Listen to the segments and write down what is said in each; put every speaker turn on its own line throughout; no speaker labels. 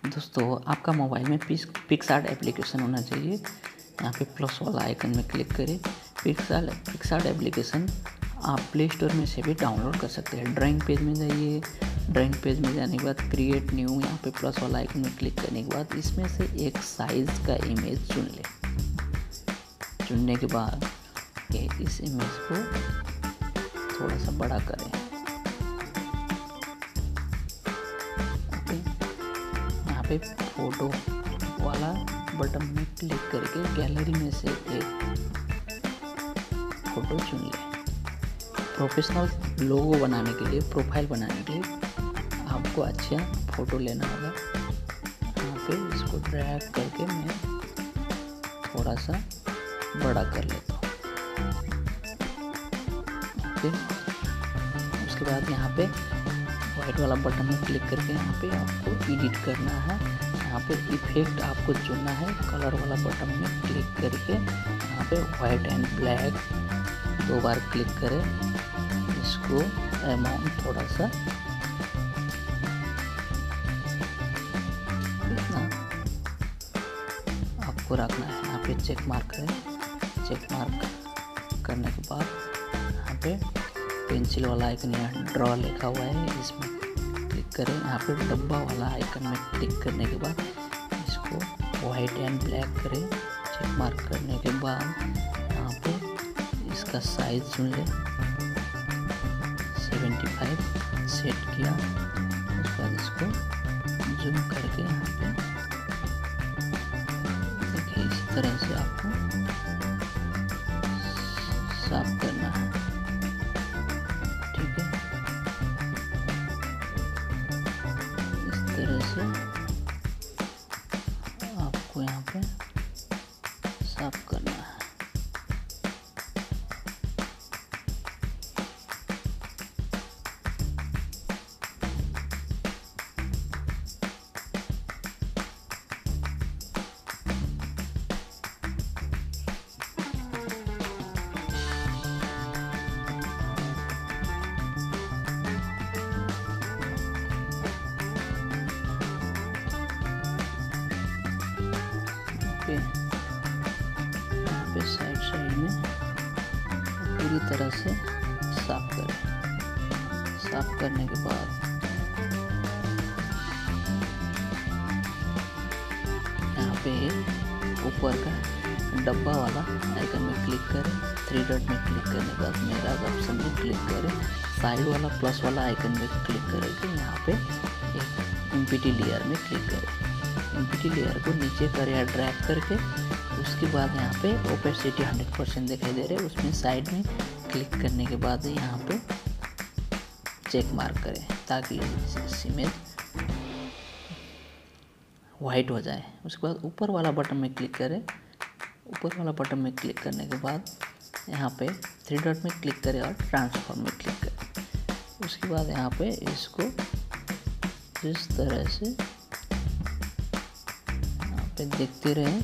दोस्तों आपका मोबाइल में पिक्सआर्ट एप्लीकेशन होना चाहिए। यहाँ पे प्लस वाला आइकन में क्लिक करें। पिक्सआर्ट एप्लीकेशन आप प्ले स्टोर में से भी डाउनलोड कर सकते हैं। ड्राइंग पेज में जाइए। ड्राइंग पेज में जाने के बाद क्रिएट न्यू, यहाँ पे प्लस वाला आइकन में क्लिक करने के बाद इसमें से एक साइज़ का इमेज चुन लें। चुनने के बाद इस इमेज को थोड़ा सा बड़ा करें। यहाँ पे फोटो वाला बटन में क्लिक करके गैलरी में से एक फोटो चुन लें। प्रोफेशनल लोगो बनाने के लिए, प्रोफाइल बनाने के लिए आपको अच्छा फ़ोटो लेना होगा। यहाँ पे इसको ड्रैग करके मैं थोड़ा सा बड़ा कर लेता हूँ। फिर उसके बाद यहाँ पे वाइट वाला बटन में क्लिक करके यहाँ पे आपको एडिट करना है। यहाँ पे इफेक्ट आपको चुनना है। कलर वाला बटन में क्लिक करके यहाँ पे वाइट एंड ब्लैक 2 बार क्लिक करें। इसको अमाउंट थोड़ा सा इतना आपको रखना है। यहाँ पे चेक मार्क करें। चेक मार्क करने के बाद यहाँ पे पेंसिल वाला आइकन यहाँ ड्रॉ लिखा हुआ है, इसमें क्लिक करें। यहाँ पे डब्बा वाला आइकन में क्लिक करने के बाद इसको वाइट एंड ब्लैक करें। चेक मार्क करने के बाद यहाँ पे इसका साइज चुन लें। 75 सेट किया। उसके बाद इसको जूम करके यहाँ पे देखिए इस तरह से आपको साफ करना है। ठीक है, इस तरह से आपको यहाँ पे साफ करना है। यहाँ पे साइड में पूरी तरह से साफ करें। साफ करने के बाद यहाँ पे ऊपर का डब्बा वाला आइकन में क्लिक करें। 3 डॉट में क्लिक करने के बाद मेरा ऑप्शन में क्लिक करें। साइड वाला प्लस वाला आइकन में क्लिक करके यहाँ पे एक एम्प्टी लेयर में क्लिक करें। एम्प्टी लेयर को नीचे करें या ड्रैग करके उसके बाद यहाँ पे ओपेसिटी 100% दिखाई दे रहे हैं, उसमें साइड में क्लिक करने के बाद यहाँ पे चेक मार्क करें ताकि इमेज वाइट हो जाए। उसके बाद ऊपर वाला बटन में क्लिक करें। ऊपर वाला बटन में क्लिक करने के बाद यहाँ पे 3 डॉट में क्लिक करें और ट्रांसफॉर्म में क्लिक करें। उसके बाद यहाँ पे इसको इस तरह से देखते रहें।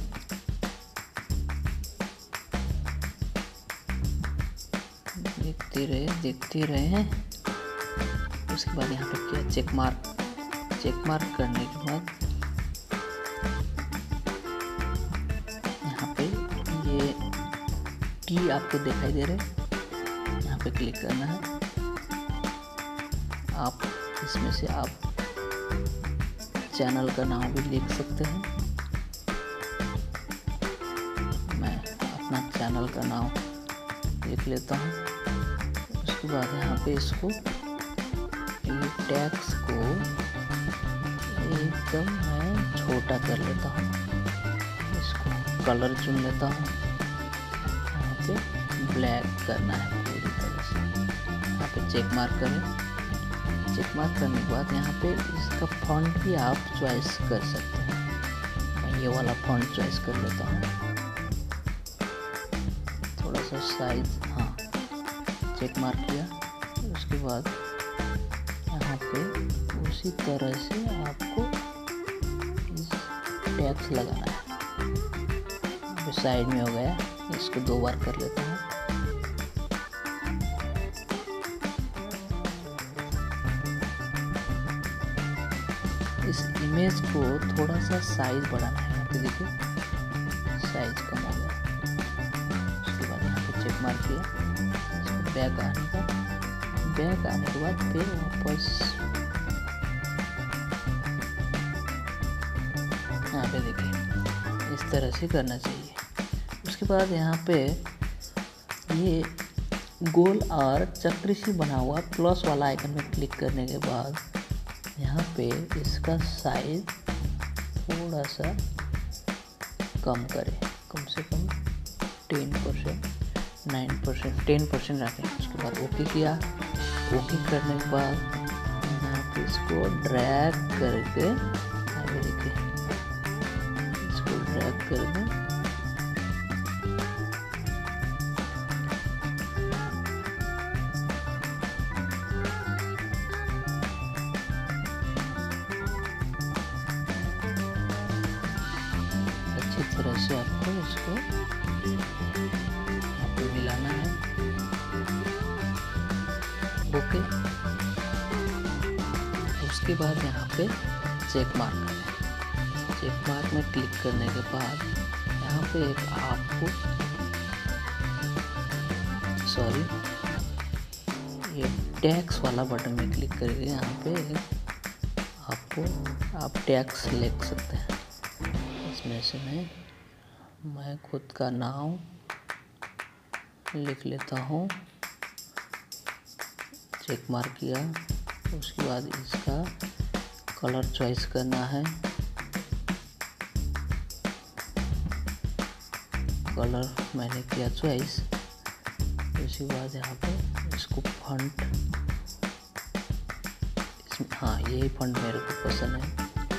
देखते रहे। उसके बाद यहाँ पे किया चेक मार्क करने के बाद यहाँ पे ये टी आपको दिखाई दे रहे, यहाँ पे क्लिक करना है। आप इसमें से आप चैनल का नाम भी लिख सकते हैं। मैं अपना चैनल का नाम लिख लेता हूँ। उसके बाद यहाँ पे इसको टेक्स्ट को एकदम मैं छोटा कर लेता हूँ। इसको कलर चुन लेता हूँ। यहाँ पे ब्लैक करना है पूरी तरह से। यहाँ पे चेक मार्क करें। चेक मार्क करने के बाद यहाँ पे इसका फॉन्ट भी आप चॉइस कर सकते हैं। मैं ये वाला फॉन्ट चॉइस कर लेता हूँ। थोड़ा सा साइज, हाँ, चेक मार्क किया। उसके बाद यहाँ पे उसी तरह से आपको टैक्स लगाना है। साइड में हो गया, इसको 2 बार कर लेता हूँ। इस इमेज को थोड़ा सा साइज बढ़ाना है। यहाँ पे देखिए साइज कम हो गया। उसके बाद यहाँ पे चेक मार किया, इसको बैक आने का, बैक आने के बाद फिर वापस यहाँ पे देखिए इस तरह से करना चाहिए। उसके बाद यहाँ पे ये गोल और चक्री सी बना हुआ प्लस वाला आइकन में क्लिक करने के बाद यहाँ पे इसका साइज थोड़ा सा कम करें, कम से कम 10%, 9%, 10% रखें। उसके बाद ओके किया। ओके करने के बाद यहाँ पे इसको ड्रैग करके देखिए, इसको ड्रैग करके अच्छी तरह से आपको इसको यहाँ पे मिलाना है। ओके। उसके बाद यहाँ पे चेक मार्क करें। चेक मार्क में क्लिक करने के बाद यहाँ पे एक आपको ये टैक्स वाला बटन में क्लिक करके यहाँ पे आप टैक्स लिख सकते हैं। इसमें से मैं खुद का नाम लिख लेता हूँ। चेक मार्क किया। उसके बाद इसका कलर चॉइस करना है। कलर मैंने किया चॉइस। उसके बाद यहाँ पे इसको फॉन्ट, हाँ यही फॉन्ट मेरे को पसंद है,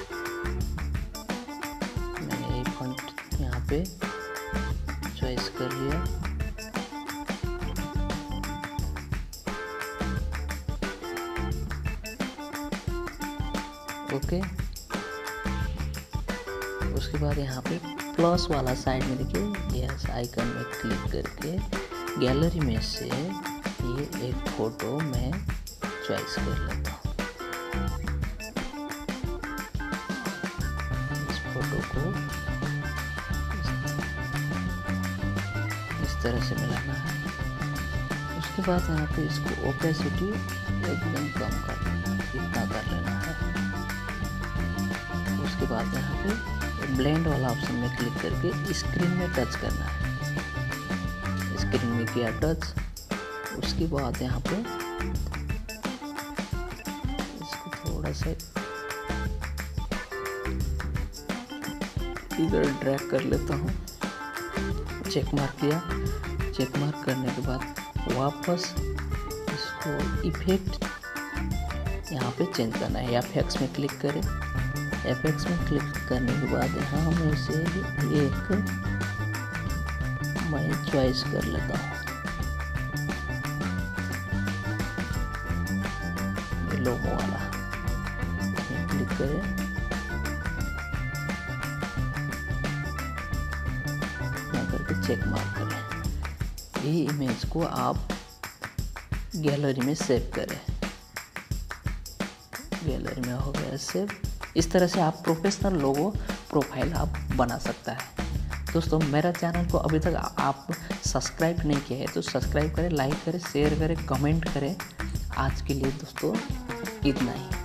मैंने यही फॉन्ट यहाँ पे चॉइस कर लिया। ओके। उसके बाद यहाँ पे प्लस वाला साइड में देखिए यस आइकन में क्लिक करके गैलरी में से ये एक फ़ोटो मैं चॉइस कर लेता हूँ। इस फोटो को इस तरह से मिलाना है। उसके बाद यहाँ पे इसको ओपेसिटी एकदम कम कर लेना है, इतना कर लेना है। उसके बाद यहाँ पे ब्लेंड वाला ऑप्शन में क्लिक करके स्क्रीन में टच करना है। स्क्रीन में किया टच। उसके बाद यहाँ पे इसको थोड़ा सा इधर ड्रैग कर लेता हूँ। चेक मार्क किया। चेक मार्क करने के बाद वापस इसको इफेक्ट यहाँ पे चेंज करना है। एफएक्स में क्लिक करें। एफएक्स में क्लिक करने के बाद यहाँ में से एक मैं चॉइस कर लेता हूँ, ये लोगो वाला। इसमें क्लिक करें। यहाँ करके चेक मार्क करें। ये इमेज को आप गैलरी में सेव करें। गैलरी में हो गया सेव। इस तरह से आप प्रोफेशनल लोगो प्रोफाइल आप बना सकता है। दोस्तों मेरा चैनल को अभी तक आप सब्सक्राइब नहीं किया है तो सब्सक्राइब करें, लाइक करें, शेयर करें, कमेंट करें। आज के लिए दोस्तों इतना ही।